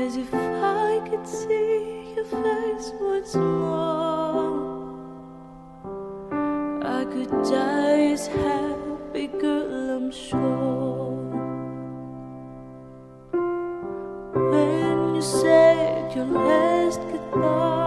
As if I could see your face once more, I could die as happy, girl, I'm sure. When you said your last goodbye,